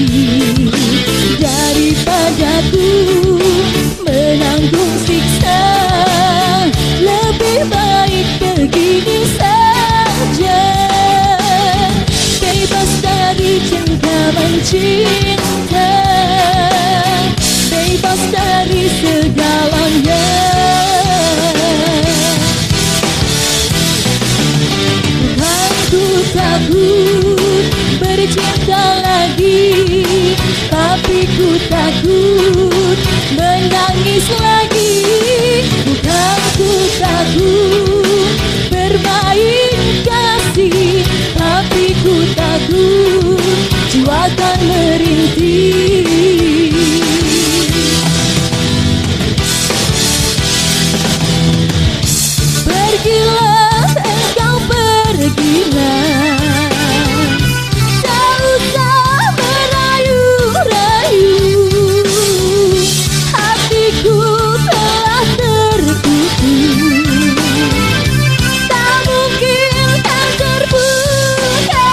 daripada ku menanggung siksa. Lebih baik begini saja, bebas dari cengkraman cinta, bebas dari segalanya. Bukan ku takut bercinta lagi, tapi ku takut menangis lagi. Bukan ku takut bermain kasih, tapi ku takut jiwa akan merintih. Pergilah engkau, pergilah, tak usah merayu-rayu. Hatiku telah terkutuk, tak mungkin kan terbuka.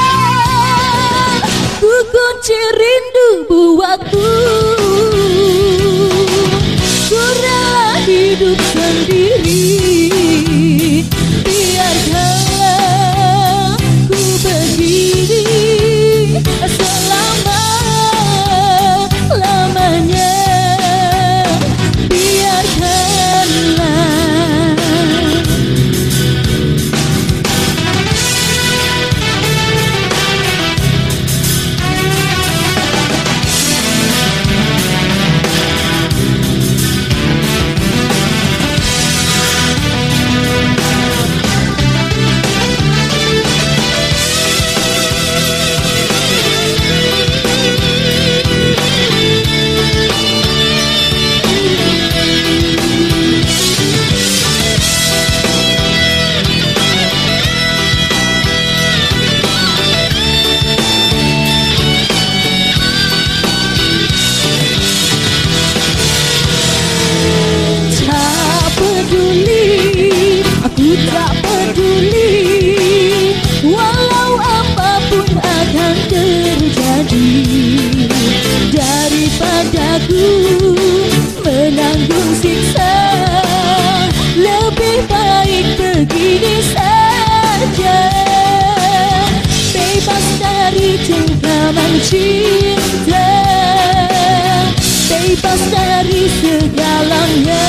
Ku kunci rindu buatku, ku rela hidup sendiri. Biarkanlah ku begini selama-lamanya. Biarkanlah. Aku tak peduli, walau apapun akan terjadi, daripada ku menanggung siksa. Lebih baik begini saja, bebas dari cengkraman cinta, bebas dari segalanya.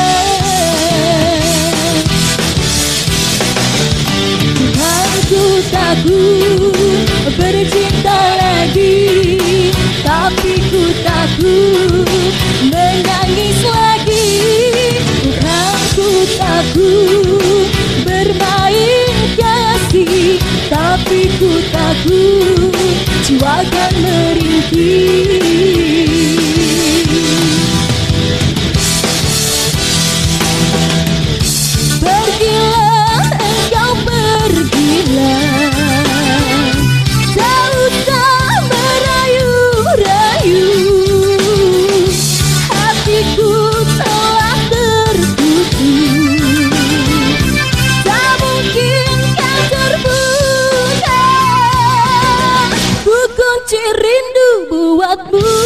Ku takut bercinta lagi, tapi ku takut menangis lagi. Bukan ku takut bermain kasih, tapi ku takut jiwa akan merintih. Pergilah engkau, pergilah, tak usah merayu-rayu. Hatiku telah tertutup, tak mungkin kan terbuka. Ku kunci rindu buatmu.